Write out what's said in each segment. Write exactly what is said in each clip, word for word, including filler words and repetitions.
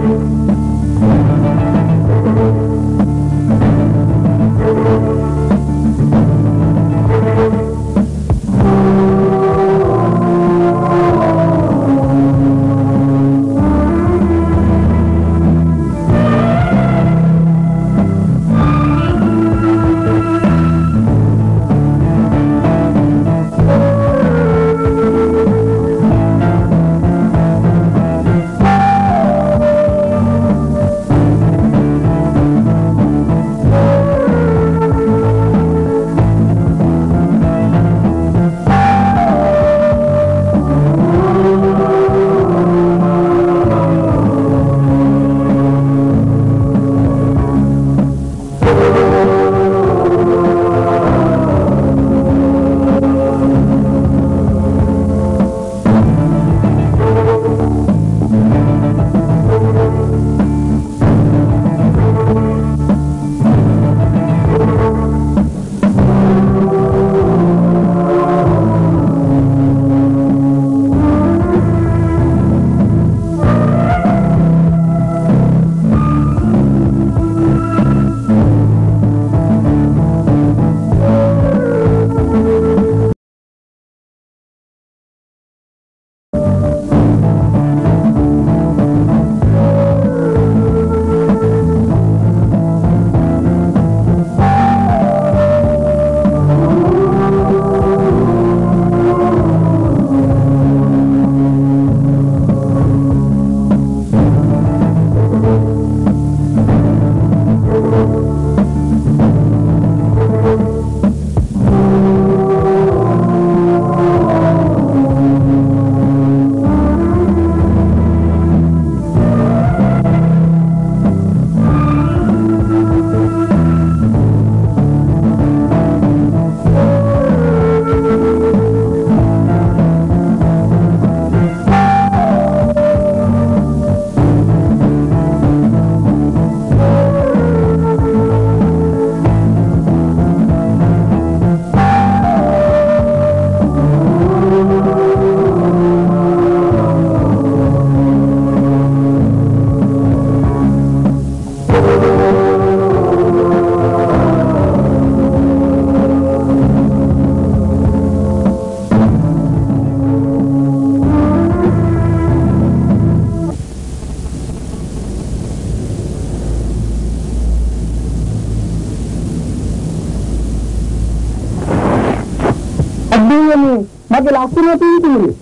මගේ ලස්සන පිටිනේ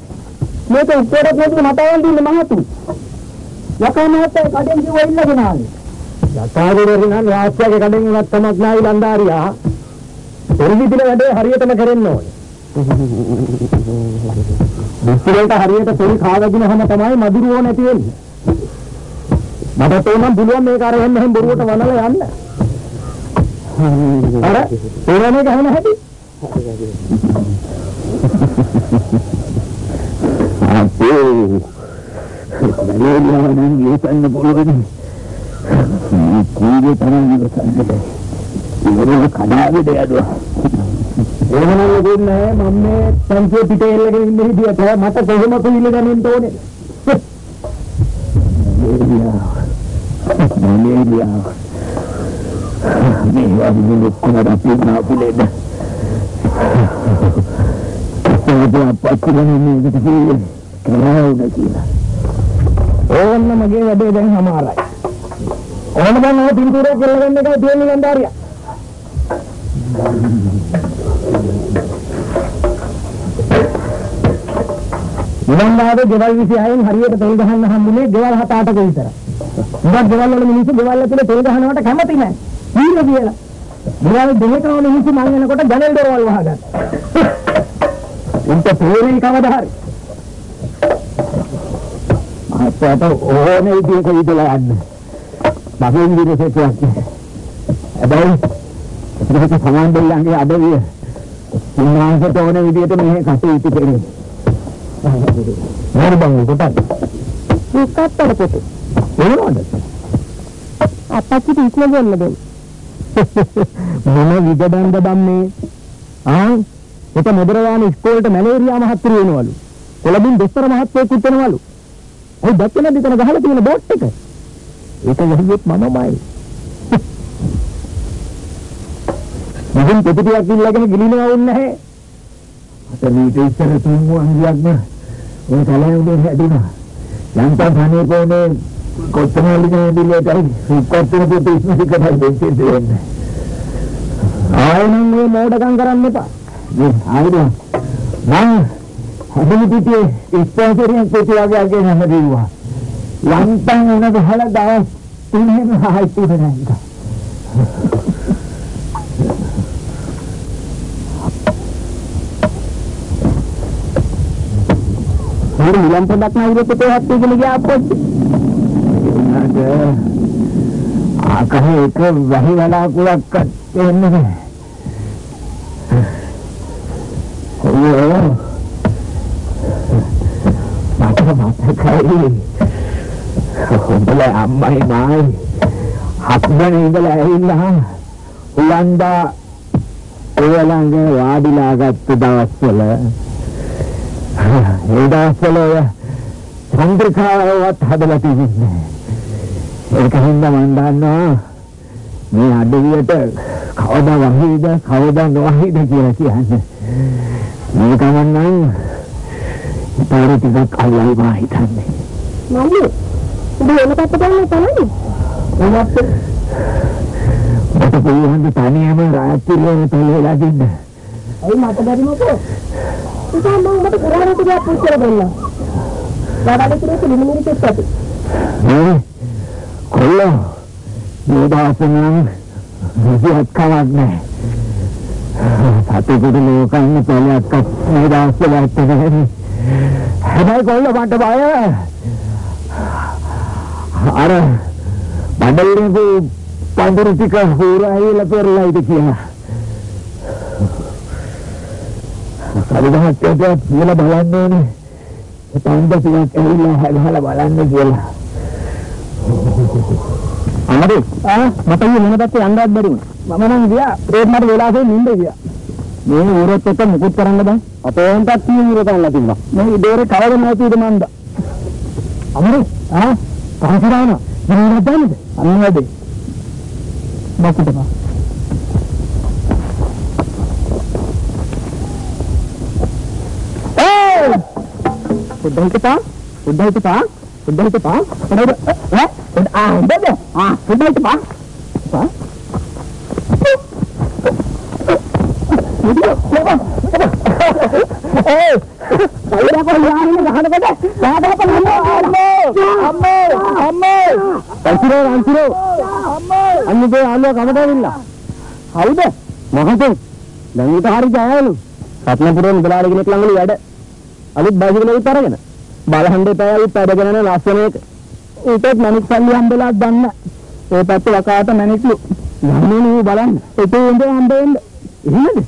මේක උඩට පොඩි මතයෙන් දින්න මහතු යකා මහත්තයා කඩෙන් කිව්ව ඉල්ලගෙන ආවේ යකාදේ නම් රාජ්‍යයේ කඩෙන් ඉවත් තමක් නායි ලන්දාරියා පොරිවිදින වැඩේ හරියටම කරන්න ඕනේ මුස්ලිම්ට හරියට පොරි කාවදිනවම තමයි මදුරුවෝ නැති වෙන්නේ මට තෝරනම් පුළුවන් මේක අර එන්න හැම බොරුවට වනලා යන්න අර තෝරන්නේ ගහන හැටි අපෝ මලේරියාව නම් ගියන්න පුළුවන් කීයේ තරම් ඉවසන්නේ ඉවරව කඩාවේ දෙයදුවා එහෙමනම් දෙන්නේ මම මේ සංකේ පිටේ එල්ලගෙන ඉන්න විදියට මට කොහොම පිළිල ගන්න ඕනේ මලේරියාව මලේරියාව මේ වගේ ලොකුනට අපිනා පුලේද ඒක අපච්චිගෙන මේකට කිව්වේ කරාවුද කියලා ඕන්න මගේ වැඩේ දැන් හමාරයි ඕන දැන් ඔය පින්තූරය කියලා ගන්න එකයි තියෙන්නේ ගන්දාරියා ඉවන්දාවේ ගෙවල් විසියෙන් හරියට තෙල් ගහන්න හම්බුනේ ගෙවල් හත අටක විතර. ඉතින් ගෙවල් වල මිනිස්සු ගෙවල් ඇතුලේ තෙල් ගහනවට කැමති නැහැ. ඊළ කියලා. ගෙවල් දෙකම මිනිස්සු මං එනකොට ජනෙල් දොරවල් වහගත්තා. උන්ට පොරේ කවදා හරි. මාත්‍යට ඕනේ විදිහක ඉඳලා යන්න. මගෙන් විදිහට කියන්නේ. හැබැයි ඒක සමාන දෙල්ලන්ගේ අඩවිය. උන්වහන්සේට ඕනේ විදිහට මේ කටයුතු කරේ. මොන බං කොටද? මොකක්ද පොත? මොනවද? අපච්චි ඉක්ම ගන්න දෙන්න. මොන විදබන්ද බම්මේ? ආ ඒක මොදරවාන ඉස්කෝලේට මැලේරියා මහත්තුරු වෙනවලු. කොළඹින් දොස්තර මහත්තයෙක් උත් වෙනවලු. ඔය දැක්කේ නැද්ද එතන ගහලා තියෙන බෝට් එක? ඒක යහියෙත් මමමයි. මගෙන් ප්‍රතිපියක් ඉල්ලගෙන ගිලිනවා වුන්නේ නැහැ. අත මීට ඉස්සර තුන්ව අංගියක්ම ඔය තලයේ උදේ හැදුනා. යන්තම් පණේ පොනේ කොත්තමල්ලිගේ දිලේටයි කොත්තම පුතු ඉස්මසිකටයි දෙන්නේ දෙන්නේ. ආයෙනම් මේ මෝඩකම් කරන්න එපා. මේ ආයෙද මම හදිනි පිටියේ ඉස්පෝන්සරියෙන් පිටියගේ අගේ නම් දීවා. යන්තම් එන ගහලා දවස් තුනෙම ආයි තුනේ නැහැ. හරි නිලම් පොඩක් නයිරෙත් තේහත් කියලා ගියා අපොත්. නේද? ආකහේ එක වැහි වලාකුවක් එන්නේ නැහැ. ඔයෝ. මට මතකයි. උඹලා අම්මයි මායි හත්ගෙන ඉඳලා ඇවිල්ලා උලන්දා ඔයලංග වාඩිලා ගත්ත දවස්වල ඒ දවස්වල චන්ද්‍රිකාවවත් හදලා තිබුණේ නැහැ. ඒක හින්දා මම දන්නවා මේ අඩවියට කවදා වහීද කවදා නොවහීද කියලා කියන්නේ. මේ ගමන් නම් පාරේ ටිකක් අල්ලයි මා හිතන්නේ. මල්ලි උඹ එන පැත්ත බලන්න තමයි. මොනවද? මට පුළුවන් ද තනියම රාත්‍රියේ තලෙලා දෙන්න. අයි මට බැරි මොකෝ? ඉතින් මම මට කරාරට ගියා පුච්චර දෙන්න. වඩාලේ කිරේ ලිමිනරි කෙට් ඇති. නේ කොල්ලෝ මේ දවස්වල විදිහක් කවක් නැහැ. සතුටුද ලෝකන්න පළයක් මේ දවස්වල ඇත්තනේ. හැබැයි කොල්ලෝ මට බය. අර බඩලේ පඳුරු ටික හොරායිලා පෙරලයිද කියලා. කවදාවත් ඒක කියලා බලන්න ඕනේ. ඒ පඳ ටිකක් ඇවිල්ලා හැදහලා බලන්න කියලා. අමරේ ආ මට ඊ මොන පැත්තේ යන්නවත් බැරි වුණා. මම නම් ගියා ඒත් මට වෙලාවෙ නිින්ද ගියා. මේ ඌරොත් එක්ක මුකුත් කරන්න බෑ. අපේ වන්ටත් කී ඌර කරන්න තිබුණා. මේ ඉදේරේ කවද නැතිද මන්ද. අමරේ ආ පහසුරාන මොනවද දන්නේද? අන්නවද? බක්කටපා. ඒ! උඩයිටපා උඩයිටපා උඩයිටපා උඩ ඈ උඩ ආ උඩද ආ උඩයිටපා පා ඒ අයියා කොහොමද ගහනකොට සාදහප අම්මෝ අම්මෝ අම්මෝ අන්තිරෝ අන්තිරෝ අම්මෝ අන්නේ ආලෝ කමඩවිල්ලා හරිද මොකද දැන් ඊට හරි ජයලු රත්නපුරේ මුදලාලි කෙනෙක් ළඟලු වැඩ අලුත් බයිසිකලෙ විතරගෙන බලහඬේ පැයවිත් වැඩගෙන යන ලස්සන එක ඌටත් මණික් සල්ලි හම්බෙලා ගන්න ඒ පැත්තේ වකාට මණික්ලු යන්නේ නේ බලන්න ඒකේ ඉඳ හම්බෙන්න එහෙමද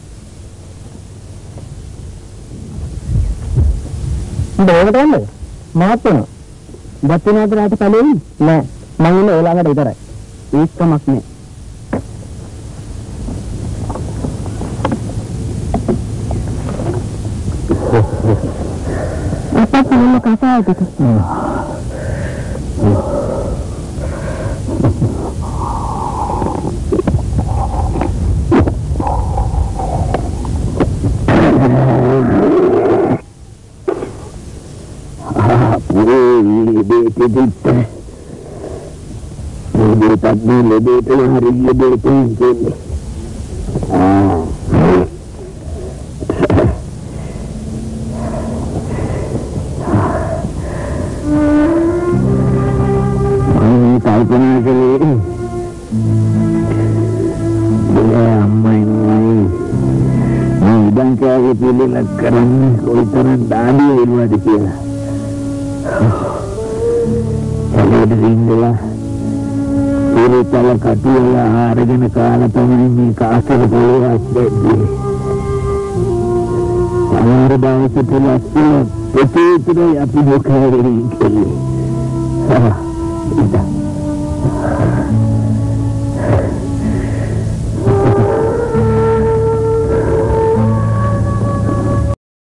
බෝකට යන්නේ මාත් වෙනවා දත්තිනාට රාට කලින් නෑ මම ඉන්නේ ඒ ළඟට විතරයි ඒකමක් නෑ අපත් මොන කතාවද Kita lebih tadi lebih hari lebih tinggi. Ah, ini tahu pernah kali. Bila main main, ni dan kaya pilih nak kerana kau terang tadi ilmu dia. Kalau inilah ini kalau katulah harga negara tahun ini kasar boleh asbedi. Kalau dah setelah itu itu itu ya pilih kali ini. Ah, itu.